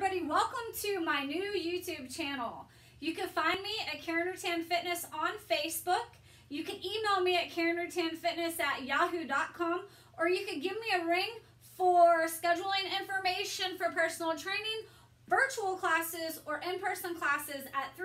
everybody, welcome to my new YouTube channel. You can find me at Rutan Fitness on Facebook. You can email me at karenrutanfitness@yahoo.com, or you can give me a ring for scheduling information for personal training, virtual classes, or in-person classes at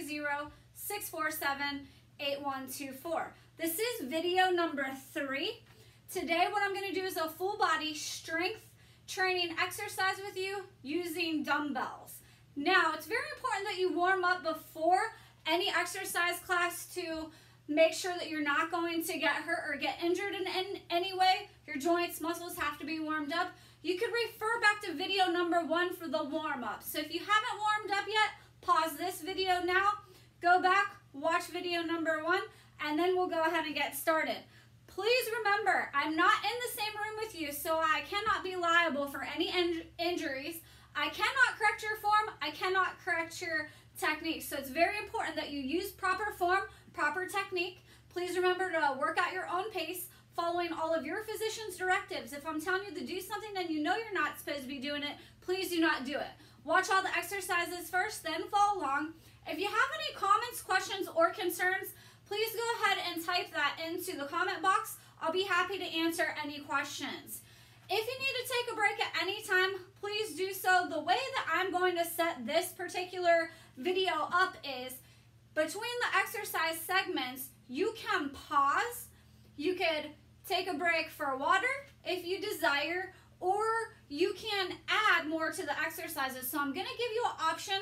330-647-8124. This is video number 3. Today what I'm going to do is a full body strength training exercise with you using dumbbells. Now, it's very important that you warm up before any exercise class to make sure that you're not going to get hurt or get injured in any way. Your joints, muscles have to be warmed up. You could refer back to video number 1 for the warm-up. So if you haven't warmed up yet, pause this video now, go back, watch video number 1, and then we'll go ahead and get started. Please remember, I'm not in the same room with you, so I cannot be liable for any injuries. I cannot correct your form. I cannot correct your technique. So it's very important that you use proper form, proper technique. Please remember to work at your own pace, following all of your physician's directives. If I'm telling you to do something and you know you're not supposed to be doing it, please do not do it. Watch all the exercises first, then follow along. If you have any comments, questions, or concerns, please go ahead and type that into the comment box. I'll be happy to answer any questions. If you need to take a break at any time, please do so. The way that I'm going to set this particular video up is between the exercise segments, you can pause. You could take a break for water if you desire, or you can add more to the exercises. So I'm going to give you an option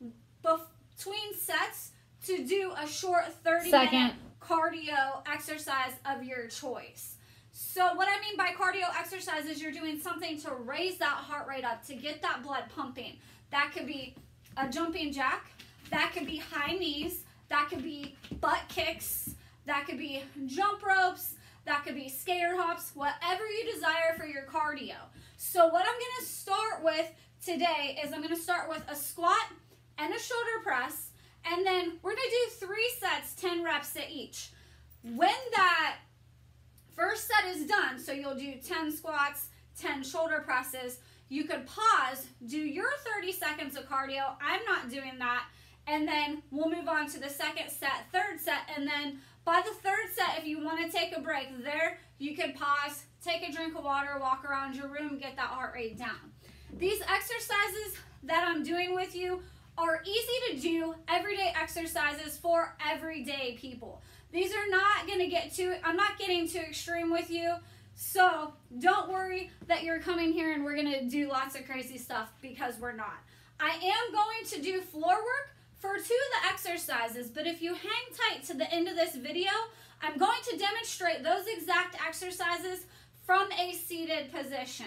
between sets to do a short 30-minute cardio exercise of your choice. So what I mean by cardio exercise is you're doing something to raise that heart rate up, to get that blood pumping. That could be a jumping jack, that could be high knees, that could be butt kicks, that could be jump ropes, that could be skater hops, whatever you desire for your cardio. So what I'm going to start with today is I'm going to start with a squat and a shoulder press. And then we're going to do 3 sets, 10 reps at each. When that first set is done, so you'll do 10 squats, 10 shoulder presses, you could pause, do your 30 seconds of cardio. I'm not doing that. And then we'll move on to the second set, third set, and then by the third set, if you want to take a break there, you can pause, take a drink of water, walk around your room, get that heart rate down. These exercises that I'm doing with you are easy to do everyday exercises for everyday people. These are not going to get too, I'm not getting too extreme with you, so don't worry that you're coming here and we're going to do lots of crazy stuff, because we're not. I am going to do floor work for 2 of the exercises, but if you hang tight to the end of this video, I'm going to demonstrate those exact exercises from a seated position.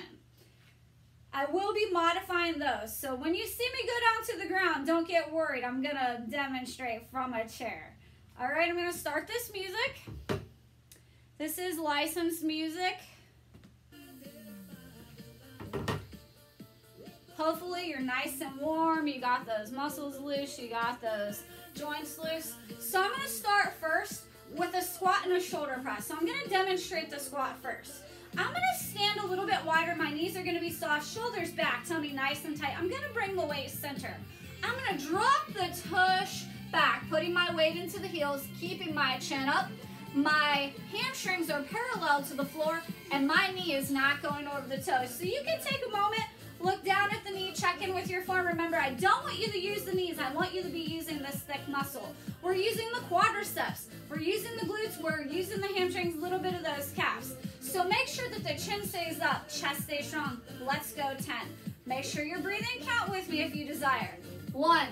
I will be modifying those, so when you see me go down to the ground, don't get worried. I'm going to demonstrate from a chair. All right, I'm going to start this music. This is licensed music. Hopefully you're nice and warm. You got those muscles loose. You got those joints loose. So I'm going to start first with a squat and a shoulder press. So I'm going to demonstrate the squat first. I'm going to stand a little bit wider. My knees are going to be soft, shoulders back, tummy nice and tight. I'm going to bring the weight center. I'm going to drop the tush back, putting my weight into the heels, keeping my chin up. My hamstrings are parallel to the floor, and my knee is not going over the toes. So you can take a moment, look down at the knee, check in with your form. Remember, I don't want you to use the knees. I want you to be using this thick muscle. We're using the quadriceps. We're using the glutes. We're using the hamstrings, a little bit of those calves. So make sure that the chin stays up, chest stays strong. Let's go 10. Make sure you're breathing. Count with me if you desire. 1,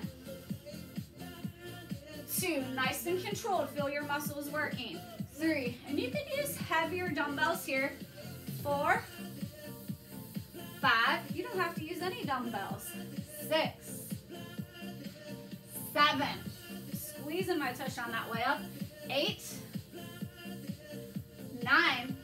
2, nice and controlled. Feel your muscles working. 3, and you can use heavier dumbbells here. 4, 5, you don't have to use any dumbbells. 6, 7, squeezing my tush on that way up. 8, 9,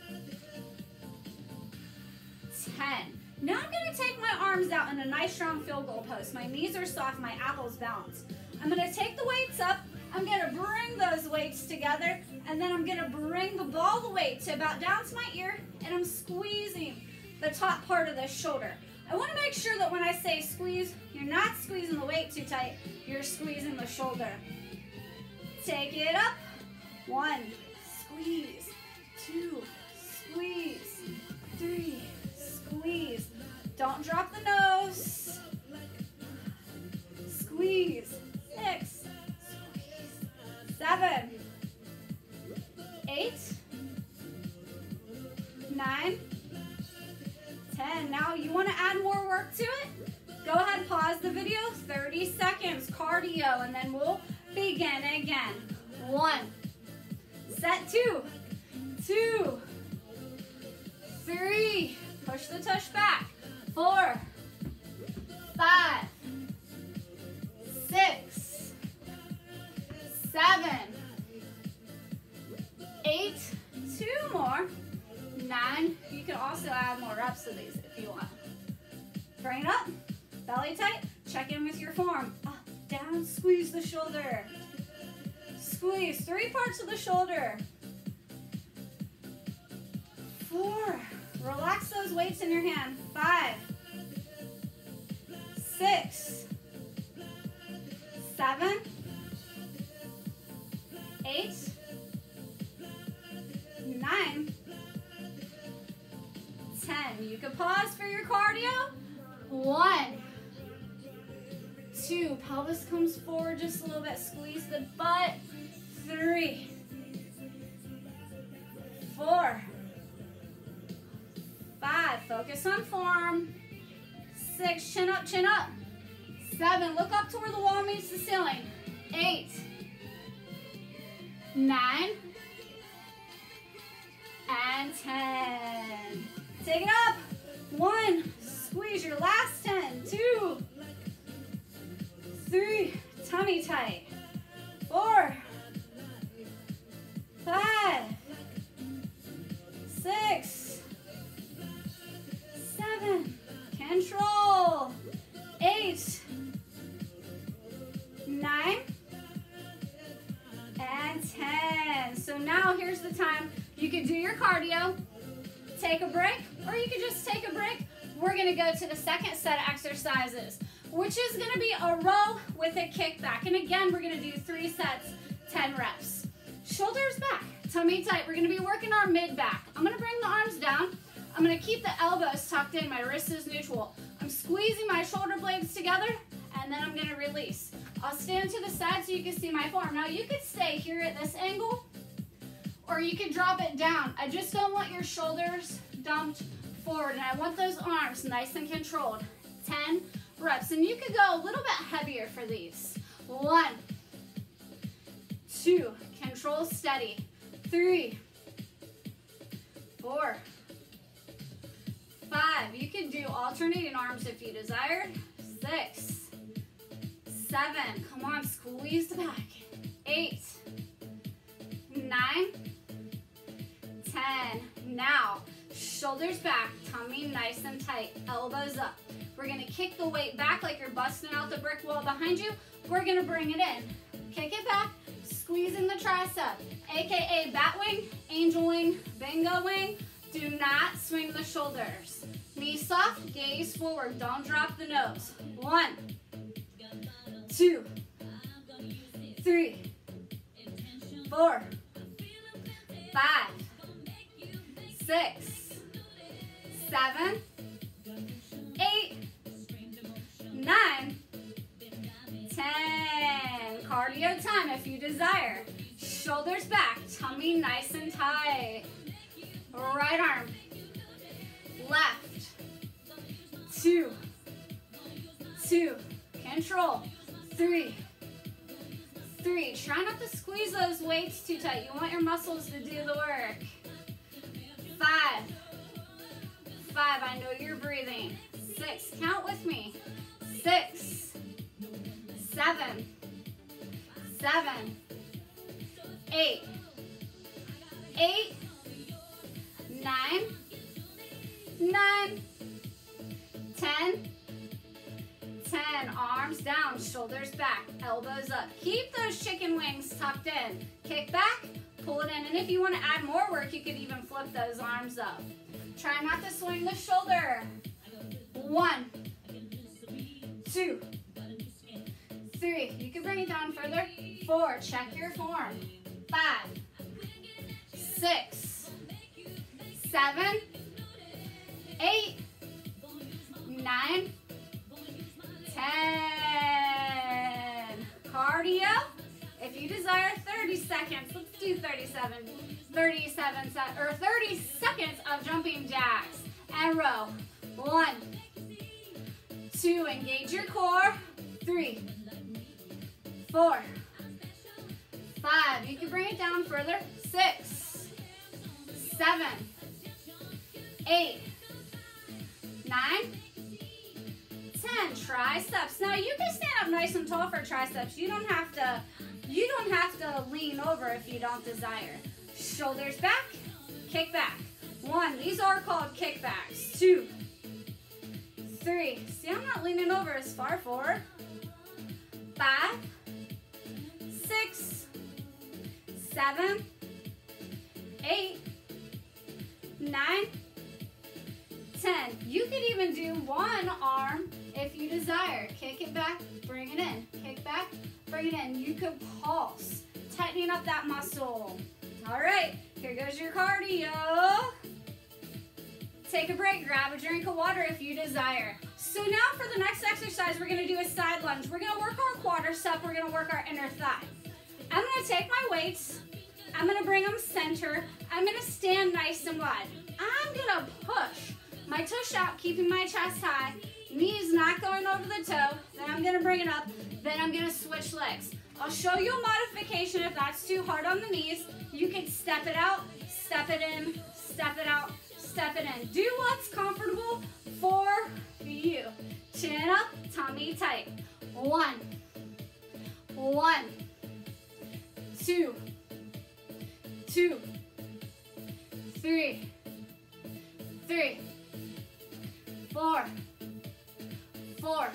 10. Now I'm going to take my arms out in a nice strong field goal post. My knees are soft, my apples bounce. I'm going to take the weights up. I'm going to bring those weights together, and then I'm going to bring the ball of weight to about down to my ear, and I'm squeezing the top part of the shoulder. I want to make sure that when when I say squeeze, you're not squeezing the weight too tight, you're squeezing the shoulder. Take it up. 1, squeeze. 2, squeeze. 3, squeeze. Don't drop the nose. Squeeze. 6, squeeze. 7, 8, 9, 10. Now you want to add more work to it? Go ahead, pause the video, 30 seconds, cardio, and then we'll begin again. 1, set 2, 2, 3, push the tush back, 4, 5, 6, 7, 8, 2 more, 9. You can also add more reps to these if you want. Bring it up, belly tight, check in with your form. Up, down, squeeze the shoulder. Squeeze 3 parts of the shoulder. 4, relax those weights in your hand. 5, 6, 7, 8, 9, 10. You can pause for your cardio. 1, 2, pelvis comes forward just a little bit. Squeeze the butt. 3, 4, 5, focus on form. 6, chin up, chin up. 7, look up to where the wall meets the ceiling. 8, 9, and 10. Take it up. 1, squeeze your last 10. 2, 3, tummy tight. 4, 5, 6, 7, control. 8, 9, and 10. So now here's the time. You can do your cardio, take a break, or you can just take a break. We're gonna go to the second set of exercises, which is gonna be a row with a kickback. And again, we're gonna do 3 sets, 10 reps. Shoulders back, tummy tight. We're gonna be working our mid back. I'm gonna bring the arms down. I'm gonna keep the elbows tucked in, my wrist is neutral. I'm squeezing my shoulder blades together, and then I'm gonna release. I'll stand to the side so you can see my form. Now you could stay here at this angle, or you can drop it down. I just don't want your shoulders dumped forward, and I want those arms nice and controlled. 10 reps, and you could go a little bit heavier for these. 1, 2, control steady. 3, 4, 5. You can do alternating arms if you desired. 6, 7, come on, squeeze the back. 8, 9, 10. Now, shoulders back, tummy nice and tight, elbows up. We're gonna kick the weight back like you're busting out the brick wall behind you. We're gonna bring it in. Kick it back, squeezing the tricep, AKA bat wing, angel wing, bingo wing. Do not swing the shoulders. Knee soft, gaze forward, don't drop the nose. 1, 2, 3, 4, 5, 6, 7, 8, 9, 10. Cardio time if you desire. Shoulders back, tummy nice and tight. Right arm, left, 2, 2, control, 3, 3. Try not to squeeze those weights too tight. You want your muscles to do the work. 5, 5, I know you're breathing. 6, count with me. 6, 7, 7, 8, 8, 9, 9, 10, 10. Arms down, shoulders back, elbows up. Keep those chicken wings tucked in. Kick back, pull it in. And if you want to add more work, you could even flip those arms up. Try not to swing the shoulder. 1, 2, 3. You can bring it down further. 4. Check your form. 5, 6, 7, 8, 9, 10. Cardio. If you desire 30 seconds, let's do 30 seconds of jumping jacks and row. 1, 2, engage your core. 3, 4, 5. You can bring it down further. 6, 7, 8, 9, 10. Triceps. Now you can stand up nice and tall for triceps. You don't have to lean over if you don't desire. Shoulders back, kick back. 1. These are called kickbacks. 2, 3. See, I'm not leaning over as far. 4, 5, 6, 7, 8, 9, 10. You could even do one arm if you desire. Kick it back, bring it in. Kick back, bring it in. You could pulse, tightening up that muscle. All right, here goes your cardio. Take a break, grab a drink of water if you desire. So now for the next exercise, we're gonna do a side lunge. We're gonna work our quadricep, we're gonna work our inner thigh. I'm gonna take my weights, I'm gonna bring them center, I'm gonna stand nice and wide. I'm gonna push my tush out, keeping my chest high, knees not going over the toe, then I'm gonna bring it up, then I'm gonna switch legs. I'll show you a modification if that's too hard on the knees. You can step it out, step it in, step it out, step it in. Do what's comfortable for you. Chin up, tummy tight. 1, 2, 2, 3, 4, 5,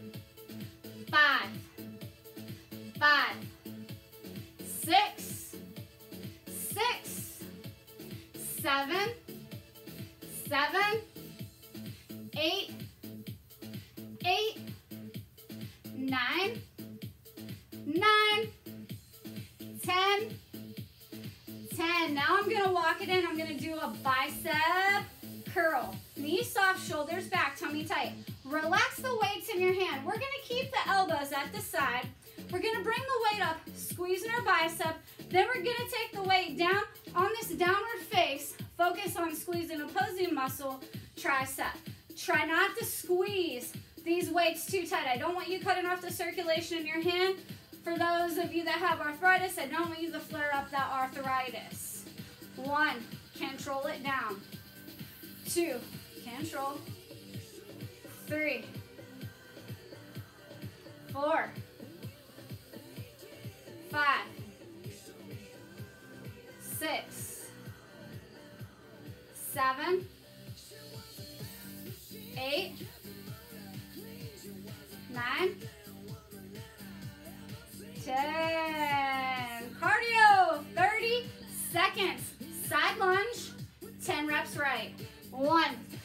6, 7, 8, 9, 10. Now I'm gonna walk it in. I'm gonna do a bicep curl. Knees soft, shoulders back, tummy tight. Relax the weights in your hand. We're gonna keep the elbows at the side. We're gonna bring the weight up, squeezing our bicep. Then we're gonna take the weight down on this downward face. Focus on squeezing opposing muscle, tricep. Try not to squeeze these weights too tight. I don't want you cutting off the circulation in your hand. For those of you that have arthritis, I don't want you to flare up that arthritis. 1, control it down. 2, control. 3, 4, 5, 6, 7, 8, 9, 10. Cardio, 30 seconds. Side lunge, 10 reps right. 1,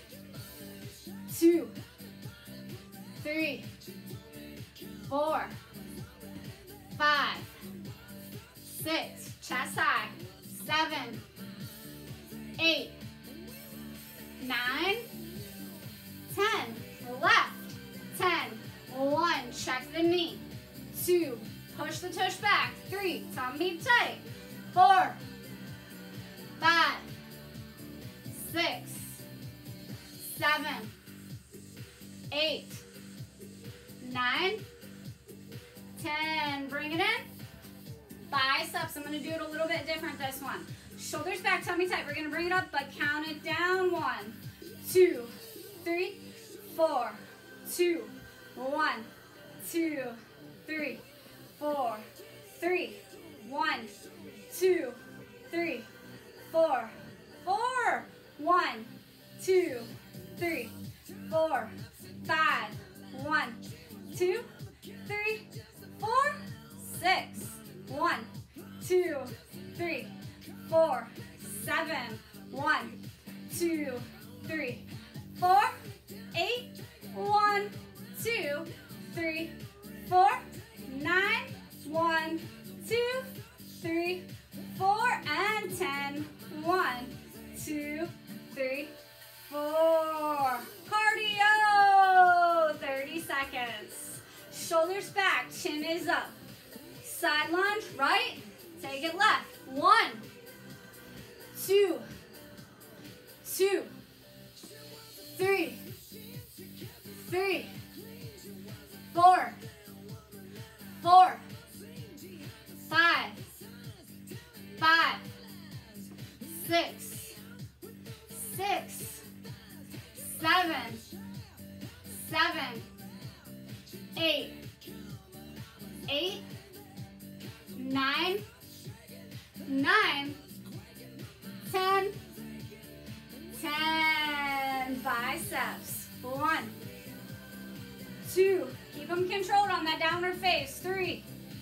2, 3, 4, 5, 6, chest high, 7, 8, 9, 10. Left, 10. 1, check the knee. 2, push the tush back. 3, tummy tight. 4, 5, 6, 7, 8, 9, 10. Bring it in. Biceps. I'm going to do it a little bit different this one. Shoulders back, tummy tight. We're going to bring it up, but count it down. 1, 2, 3, 4, 2, 1, 2, 3, 4, 3, 1, 2, 3, 4, 4, 1, 2, 3, 4, 5, 1, 2, 3, 4, 6, 1, 2, 3, 4, 7, 1, 2, 3, 4, 8, 1, 2, 3, 4, 9, 1, 2, 3, 4, and 10. 1, 2, 3, 4. Cardio. 30 seconds. Shoulders back, chin is up. Side lunge, right? Take it left. 1, 2, 2, 3, 3, 4, 4, 5, 5, 6, 6, 7, 7, 8, 8, 9, 9, 10, 10. Biceps. 1, 2. Keep them controlled on that downward face. 3,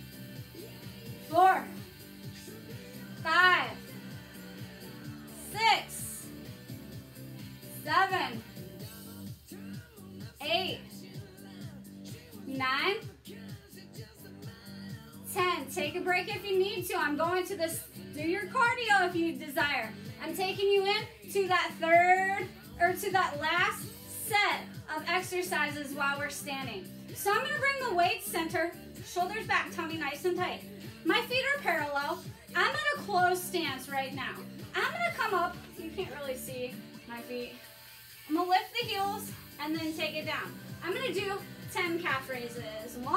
4, 5, 6, 7, 8, 9, 10. Take a break if you need to. I'm going to this. Do your cardio if you desire. I'm taking you in to that to that last set of exercises while we're standing. So I'm going to bring the weight center, shoulders back, tummy nice and tight. My feet are parallel. I'm in a closed stance right now. I'm going to come up. You can't really see my feet. I'm going to lift the heels and then take it down. I'm going to do 10 calf raises. 1,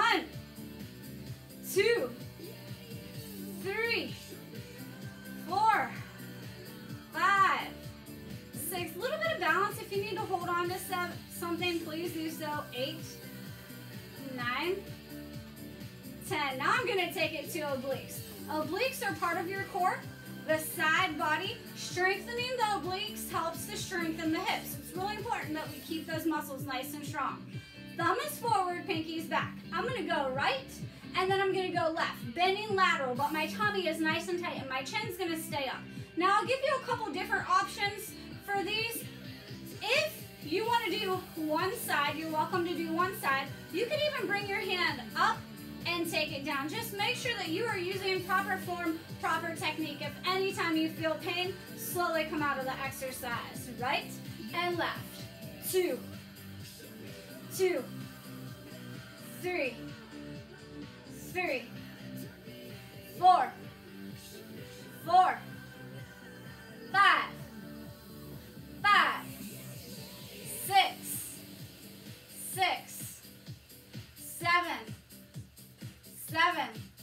2, 3, 4, 5, 6. A little bit of balance. If you need to hold on to something, please do so. 8, 9, 10. Now I'm going to take it to obliques. Obliques are part of your core. The side body, strengthening the obliques helps to strengthen the hips. It's really important that we keep those muscles nice and strong. Thumb is forward, pinky's back. I'm going to go right, and then I'm going to go left. Bending lateral, but my tummy is nice and tight, and my chin's going to stay up. Now, I'll give you a couple different options for these. If you want to do one side, you're welcome to do one side. You can even bring your hand up and take it down. Just make sure that you are using proper form, proper technique. If anytime you feel pain, slowly come out of the exercise. Right and left. 2, 2, 3, 3, 4, 4, 5, 5, 6, 6, 7, 7,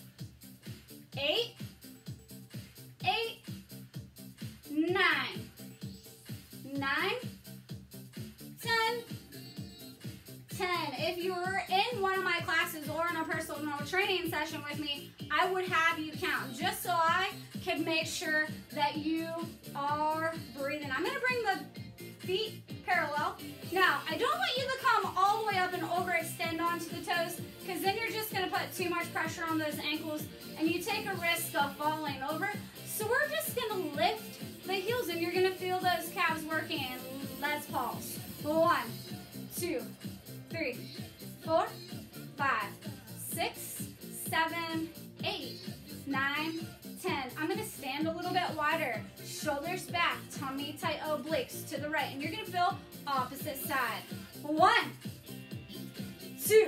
8, 8, 9, 9, 10, 10. If you were in one of my classes or in a personal training session with me, I would have you count just so I could make sure that you are breathing. I'm going to bring the feet parallel. Now, I don't want you to come all the way up and overextend onto the toes, because then you're just going to put too much pressure on those ankles and you take a risk of falling over. So we're just going to lift the heels and you're going to feel those calves working. Let's pause. 1, 2, 3, 4, 5, 6, 7, 8, 9, 10. I'm going to stand a little bit wider. Shoulders back, tummy tight, obliques to the right. And you're going to feel opposite side. 1, 2,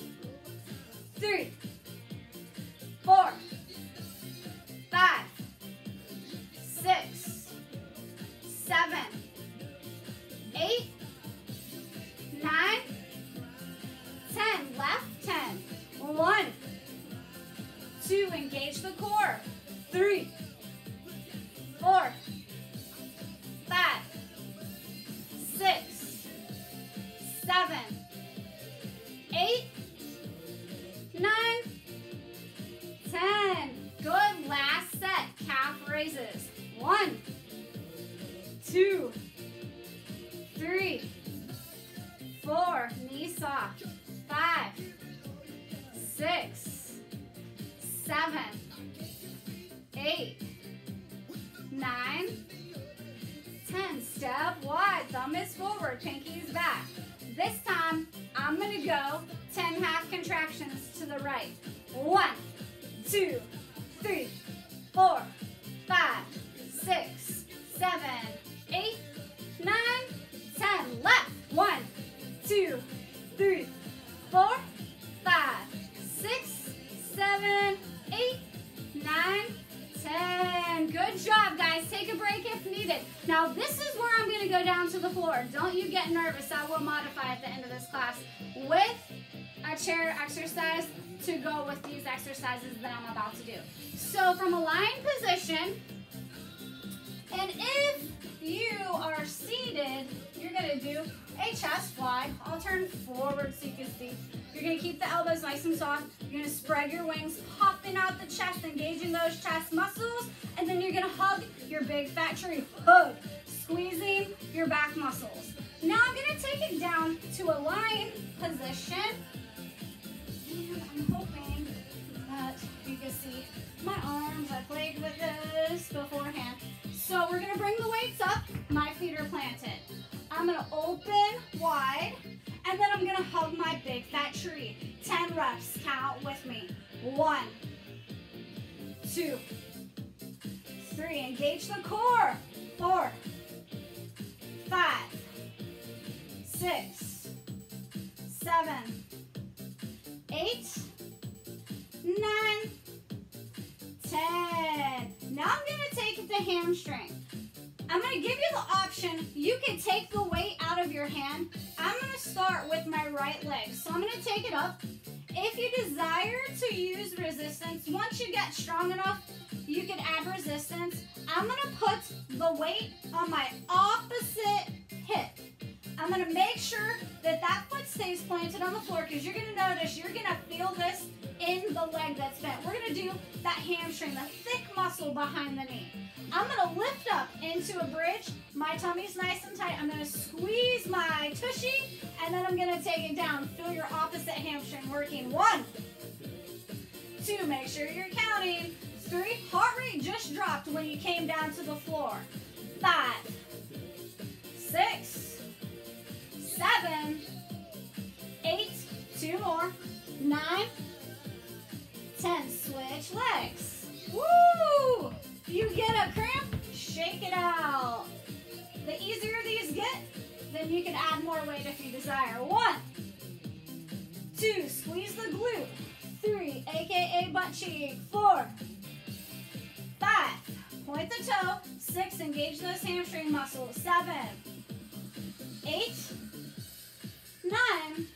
3, 4, 5, 6, 7, 8, 9, 10. Left, 10. 1, 2, engage the core. 3, 4, 5, 6, 7, 8, 9, 10. Good. Last set. Calf raises. 1, 2, 3, 4. Knee soft. 5, 6, 7, 8, 9, 10. Step wide. Thumb is forward. Pinky is back. This time, I'm going going to go 10 half contractions to the right. 1, 2, 3, 4, 5, 6, 7, 8, 9, 10. Left. 1, 2, 3, 4, 5, 6, 7, 8, 9, 10. Good job, guys. Take a break if needed. Now, this is where I'm going to go down to the floor. Don't you get nervous. I will modify at the end of this class with a chair exercise to go with these exercises that I'm about to do. So, from a lying position, and if you are seated, you're going to do a chest fly. I'll turn forward so you can see. You're going to keep the elbows nice and soft. You're going to spread your wings, popping out the chest, engaging those chest muscles, and then you're going to hug your big fat tree. Hug, squeezing your back muscles. Now I'm going to take it down to a lying position, and I'm hoping that you can see my arms. I played with this beforehand. So we're going to bring the weights up. My feet are planted. I'm going to open wide, and then I'm going to hug my big fat tree. 10 reps. Count with me. 1, 2, 3. Engage the core. 4, 5, 6, 7, 8, 9, 10. Now I'm going to take the hamstring. I'm going to give you the option. You can take the weight out of your hand. I'm going to start with my right leg. So I'm going to take it up. If you desire to use resistance, once you get strong enough, you can add resistance. I'm going to put the weight on my opposite hip. I'm going to make sure that that foot stays planted on the floor because you're going to notice, you're going to feel this in the leg that's bent. We're going to do that hamstring, the thick muscle behind the knee. I'm going to lift up into a bridge. My tummy's nice and tight. I'm going to squeeze my tushy, and then I'm going to take it down. Feel your opposite hamstring working. 1, 2, make sure you're counting. 3, heart rate just dropped when you came down to the floor. 5, 6, 7, 8, 2 more, 9, 10. Switch legs. Woo! You get a cramp, shake it out. The easier these get, then you can add more weight if you desire. 1, 2, squeeze the glute. 3, aka butt cheek. 4, 5, point the toe. 6, engage those hamstring muscles. 7, 8, 9,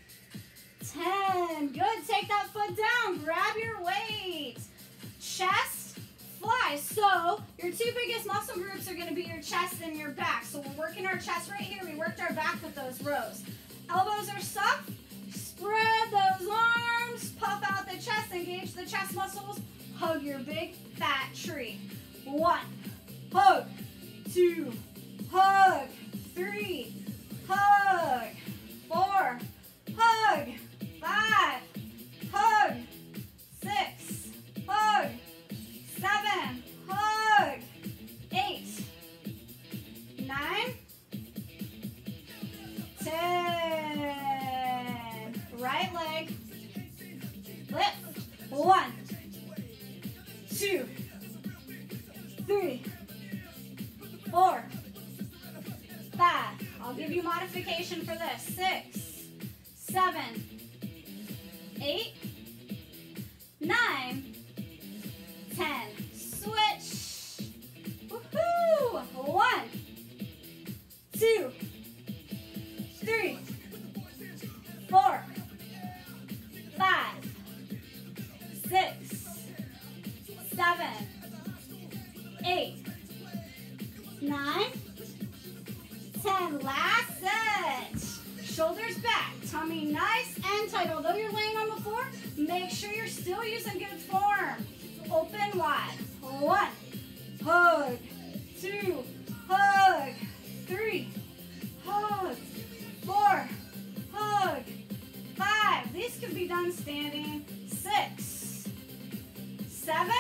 10. Good. Take that foot down. Grab your weight. Chest, fly. So your two biggest muscle groups are going to be your chest and your back. So we're working our chest right here. We worked our back with those rows. Elbows are soft. Spread those arms. Puff out the chest. Engage the chest muscles. Hug your big fat tree. 1, hug. 2, hug. 3, hug. 4, hug. 5, hug. 6, hug. 7, hug. 8, 9, 10. Right leg. Lift. 1, 2, 3, 4, 5. I'll give you modification for this. 6, 7, 8, 9, 10. Switch. Woohoo! 1, 2, 3, 4, 5, 6, 7, 8, 9, 10. Last set. Shoulders back, tummy nice and tight. Although you're laying on the floor, make sure you're still using good form. Open wide. 1, hug. 2, hug. 3, hug. 4, hug. 5. These can be done standing. 6, 7,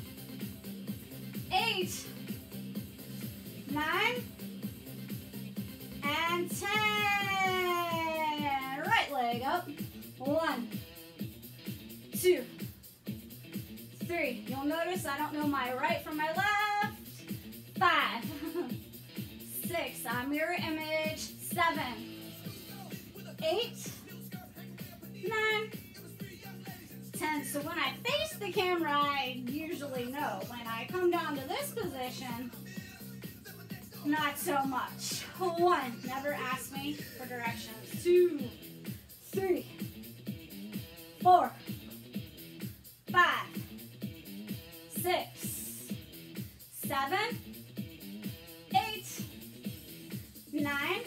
8, 9, and 10. Right leg 1, 2, 3. You'll notice I don't know my right from my left. 5, 6. Mirror image. 7, 8, 9, 10. So when I face the camera, I usually know. When I come down to this position, not so much. 1. Never ask me for directions. 2, 3, 4, 5, 6, 7, 8, 9,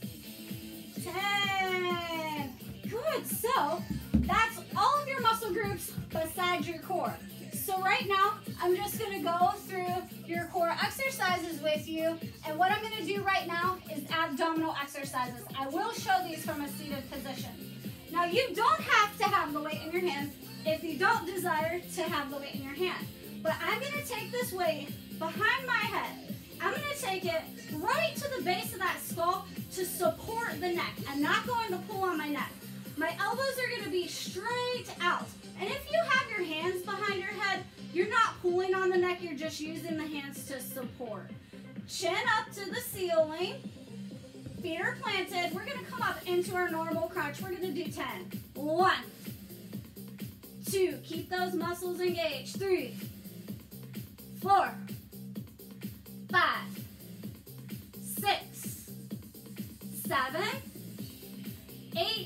10. Good. So that's all of your muscle groups besides your core. So right now, I'm just going to go through your core exercises with you. And what I'm going to do right now is abdominal exercises. I will show these from a seated position. Now, you don't have to have the weight in your hand if you don't desire to have the weight in your hand. But I'm going to take this weight behind my head. I'm going to take it right to the base of that skull to support the neck. I'm not going to pull on my neck. My elbows are going to be straight out. And if you have your hands behind your head, you're not pulling on the neck, you're just using the hands to support. Chin up to the ceiling. Feet are planted. We're going to come up into our normal crunch. We're going to do 10. 1, 2. Keep those muscles engaged. 3, 4, 5, 6, 7, 8,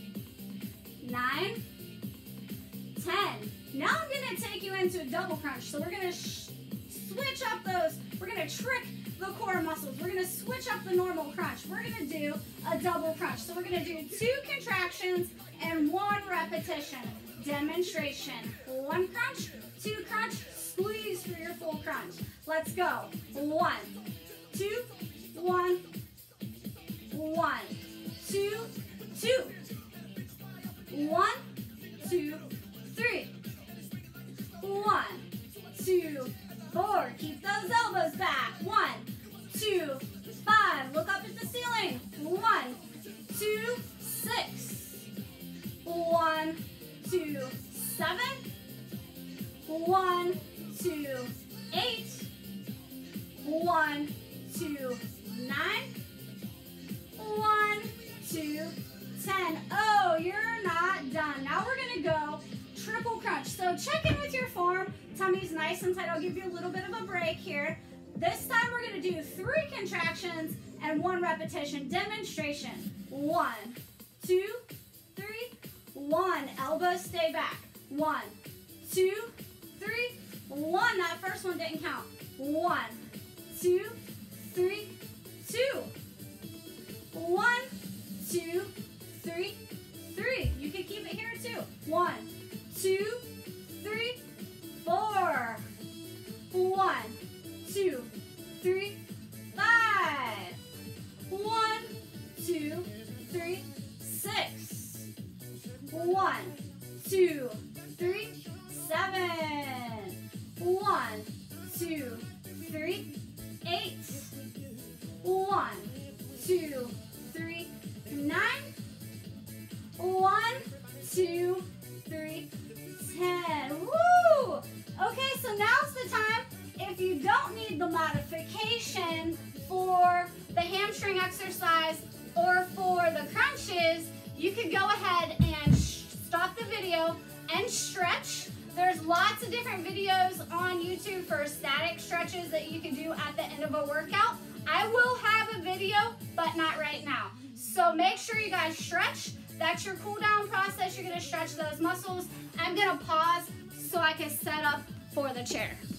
9, 10. Now I'm going to take you into a double crunch. So we're going to switch up those. We're going to trick the core muscles. We're going to switch up the normal crunch. We're going to do a double crunch. So we're going to do 2 contractions and 1 repetition. Demonstration. 1 crunch, 2 crunch, squeeze for your full crunch. Let's go. 1, 2, 1, 1, 2, 2. 1, 2, 3. 1, 2, 4. Keep those elbows back. 1, 2, 5. Look up at the ceiling. 1, 2, 6. 1, 2, 7. 1, 2, 8. 1, 2, 9. 1, 2, 10. Oh, you're not done. Now we're going to go triple crunch. So check in with your form. Tummy's nice and tight. I'll give you a little bit of a break here. This time we're going to do 3 contractions and 1 repetition. Demonstration. 1, 2, 3. 1. Elbows stay back. 1, 2, 3. 1. That first one didn't count. 1, 2, 3, 2. 1, 2, 3, 3. You can keep it here too. 1, 2, 3, 4. 1, 2, 3, 5. 1, 2, 3, 6. 1, 2, 3, 7. 1, 2, 3, 8. 1, 2, 3, 9. 1, 2, 3, 10. Woo! Okay, so now's the time. If you don't need the modification for the hamstring exercise or for the crunches, you could go ahead and stop the video and stretch. There's lots of different videos on YouTube for static stretches that you can do at the end of a workout. I will have a video, but not right now. So make sure you guys stretch. That's your cool down process. You're going to stretch those muscles. I'm going to pause so I can set up for the chair.